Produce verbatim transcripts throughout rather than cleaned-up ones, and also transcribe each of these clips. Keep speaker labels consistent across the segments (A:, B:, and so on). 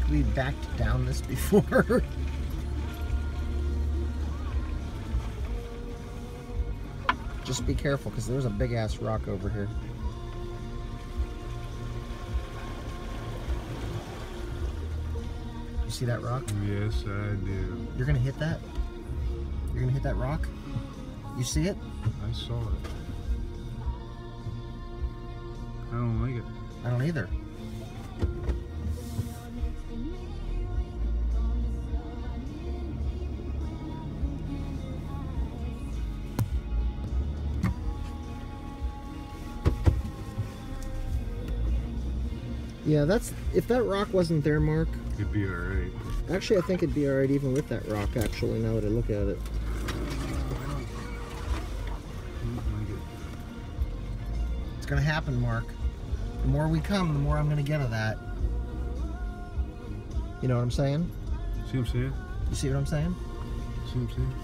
A: we backed down this before. Just be careful, because there's a big ass rock over here. You see that rock?
B: Yes, I do.
A: You're gonna hit that? You're gonna hit that rock? You see it?
B: I saw it. I don't like it.
A: I don't either. Yeah, that's, if that rock wasn't there, Mark,
B: it'd be alright.
A: Actually, I think it'd be alright even with that rock, actually, now that I look at it. It's gonna happen, Mark. The more we come, the more I'm gonna get of that. You know what I'm saying?
B: See what I'm saying?
A: You see what I'm saying?
B: See what I'm saying?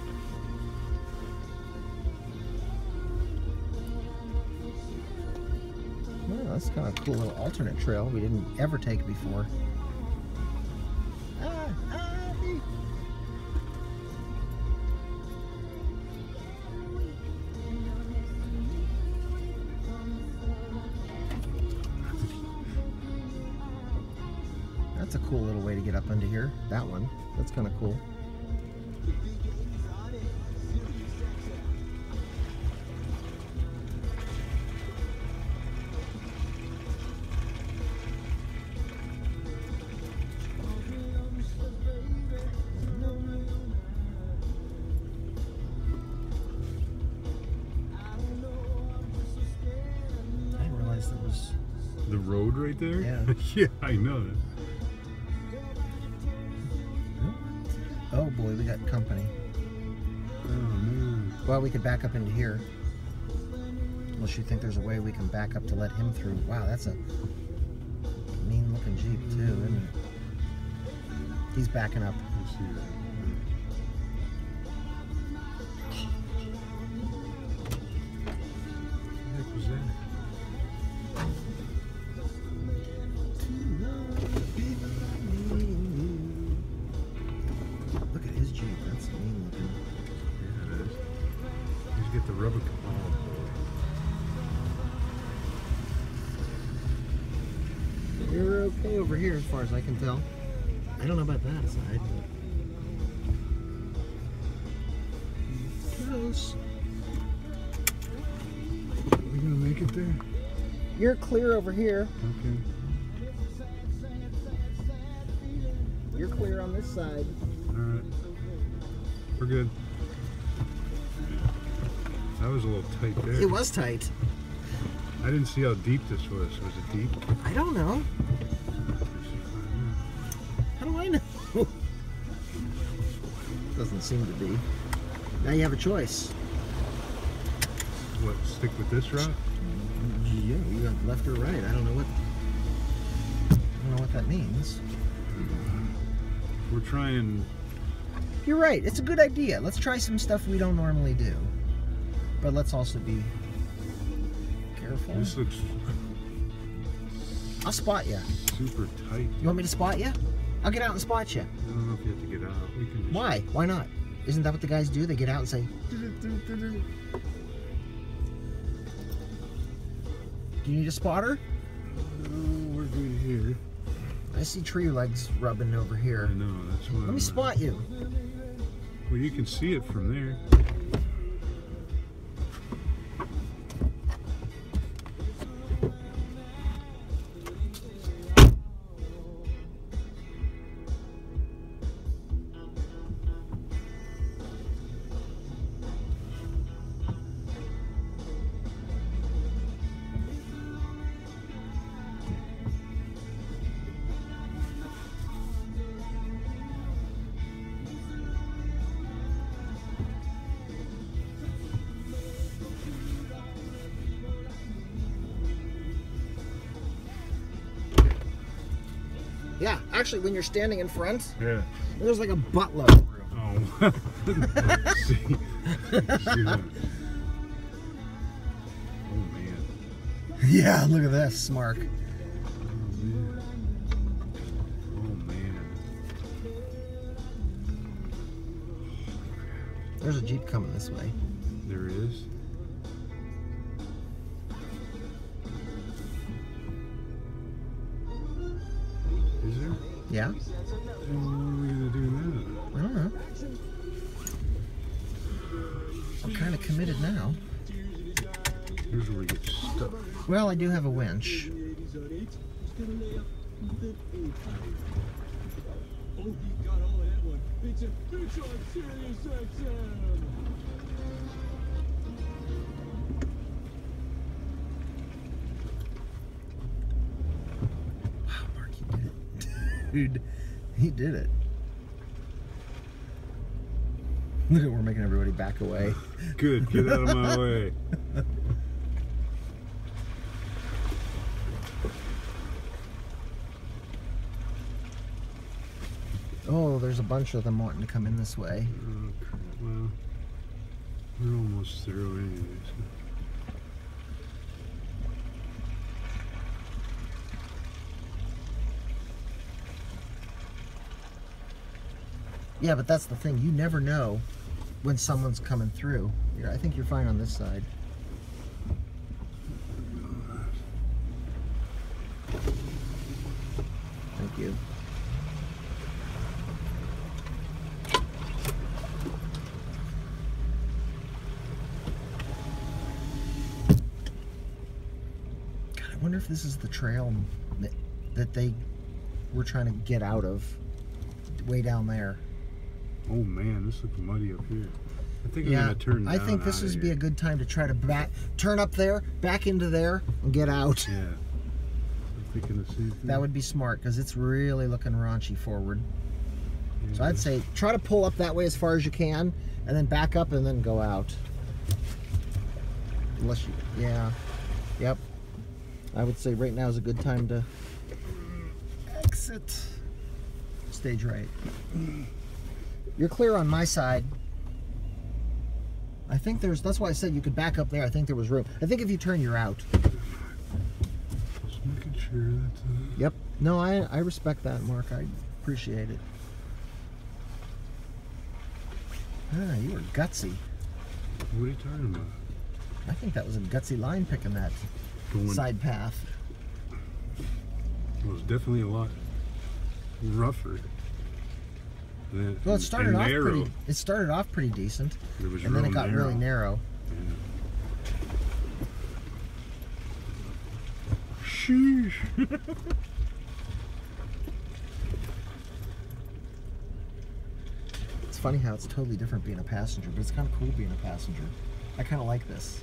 A: Well, that's kind of a cool little alternate trail we didn't ever take before. Ah, ah, hey. That's a cool little way to get up into here. That one. That's kind of cool. There was
B: the road right there.
A: Yeah.
B: Yeah, I know that.
A: Oh boy, we got company.
B: Oh man.
A: Well, we could back up into here. Unless you think there's a way we can back up to let him through. Wow, that's a mean looking Jeep too, isn't it? He's backing up.
B: I see that. What the heck was that?
A: Look at his Jeep. That's mean looking.
B: Yeah, it is. He's get the rubber cap on.
A: You're okay over here as far as I can tell. I don't know about that side. Close.
B: Are we gonna make it there?
A: You're clear over here.
B: Okay.
A: You're clear on this side.
B: Alright. We're good. That was a little tight there.
A: It was tight.
B: I didn't see how deep this was. Was it deep?
A: I don't know. How do I know? Doesn't seem to be. Now you have a choice.
B: What, stick with this route?
A: Yeah, you got left or right. I don't know what I don't know what that means.
B: We're trying.
A: You're right. It's a good idea. Let's try some stuff we don't normally do. But let's also be careful.
B: This looks
A: I'll spot you.
B: super tight.
A: You want me to spot you? I'll get out and spot you.
B: I don't know if you have to get out. We can just...
A: Why? Why not? Isn't that what the guys do? They get out and say, do you need a spotter?
B: No, we're good here.
A: I see tree legs rubbing over here.
B: I know, that's what
A: Let
B: I'm...
A: me spot you.
B: Well, you can see it from there.
A: Yeah, actually, when you're standing in front,
B: Yeah.
A: there's like a buttload of room.
B: Oh. see, see that? Oh man.
A: Yeah, look at this, Mark.
B: Oh man. Oh man.
A: There's a Jeep coming this way.
B: There is. Is there?
A: Yeah?
B: Then what are we gonna do now?
A: I don't know. I'm kind of committed now.
B: Here's where we get stuck.
A: Well, I do have a winch. Wow, Mark, you did it. Dude, he did it. Look at, we're making everybody back away.
B: Good, get out of my way.
A: Oh, there's a bunch of them wanting to come in this way.
B: Oh, crap. Well, we're almost through anyways.
A: Yeah, but that's the thing. You never know when someone's coming through. Yeah, I think you're fine on this side. Thank you. God, I wonder if this is the trail that, that they were trying to get out of way down there.
B: Oh man, this looks muddy up here. I think I'm
A: Yeah,
B: gonna turn down
A: I think this
B: out
A: would
B: of
A: be a
B: here.
A: good time to try to back, turn up there, back into there, and get out.
B: Yeah. I'm thinking the same thing.
A: That would be smart because it's really looking raunchy forward.
B: Yeah.
A: So I'd say try to pull up that way as far as you can, and then back up and then go out. Unless you, yeah, yep. I would say right now is a good time to exit. Stage right. You're clear on my side. I think there's, that's why I said you could back up there. I think there was room. I think if you turn, you're out.
B: Just making sure that. Uh...
A: Yep. No, I, I respect that, Mark. I appreciate it. Ah, you were gutsy.
B: What are you talking about?
A: I think that was a gutsy line picking that
B: Going...
A: side path.
B: It was definitely a lot rougher. Than,
A: Well, it started
B: and
A: off
B: narrow.
A: pretty. It started off pretty decent,
B: It was
A: and then
B: real
A: it got
B: narrow.
A: really narrow.
B: Yeah. Sheesh.
A: It's funny how it's totally different being a passenger, but it's kind of cool being a passenger. I kind of like this.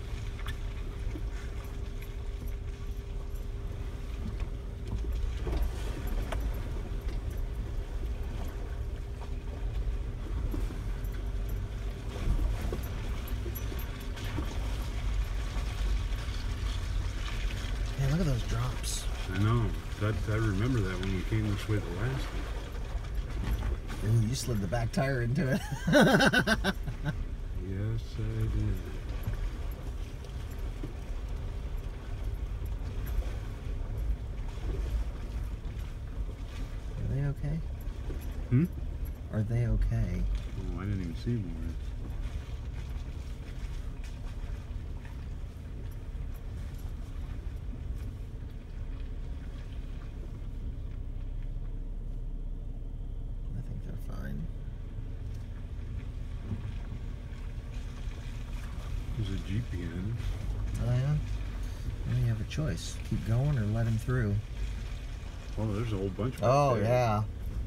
A: Yeah, look at those drops.
B: I know. That I remember that when we came this way the last time.
A: Ooh, you slid the back tire into it.
B: Yes, I did.
A: Are they okay?
B: Hmm?
A: Are they okay?
B: Oh, I didn't even see one.
A: I think they're fine.
B: There's a Jeep behind us.
A: Oh yeah? Well, you have a choice. Keep going or let him through.
B: Oh, there's a whole bunch back
A: Oh
B: there.
A: yeah.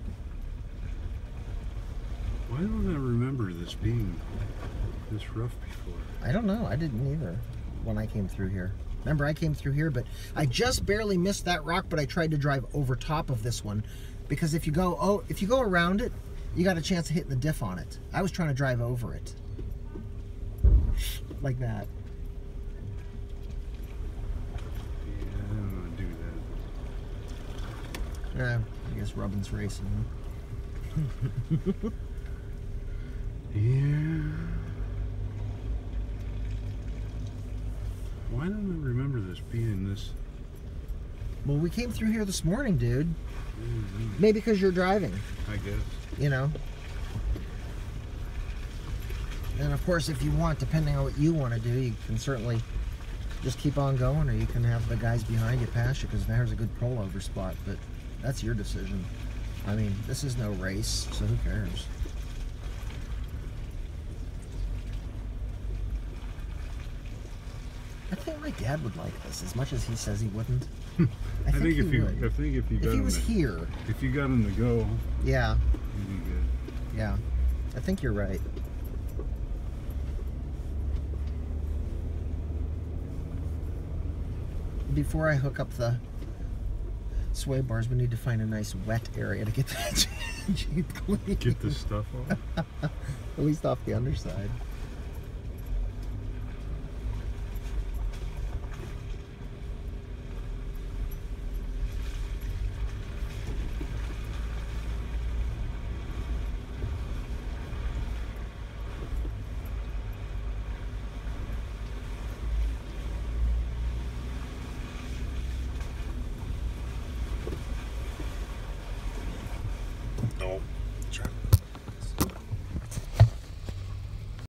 B: Why don't I remember this being this rough before?
A: I don't know. I didn't either when I came through here. Remember, I came through here, but I just barely missed that rock, but I tried to drive over top of this one because if you go oh, if you go around it, you got a chance of hitting the diff on it. I was trying to drive over it. Like that.
B: Yeah, I don't want to do that.
A: Uh, I guess Robin's racing.
B: Yeah. Why don't I remember this being this?
A: Well, we came through here this morning, dude.
B: Mm-hmm.
A: Maybe because you're driving,
B: I guess.
A: you know. And of course, if you want, depending on what you want to do, you can certainly just keep on going, or you can have the guys behind you pass you, because there's a good pullover spot, but that's your decision. I mean, this is no race, so who cares? I think my dad would like this, as much as he says he wouldn't. I,
B: I
A: think,
B: think
A: he
B: if you,
A: would.
B: I think if you got
A: if he
B: him
A: was
B: to,
A: here,
B: if you got him to go,
A: yeah,
B: he'd be good.
A: yeah, I think you're right. Before I hook up the sway bars, we need to find a nice wet area to get that Jeep clean.
B: Get the stuff off.
A: At least off the underside.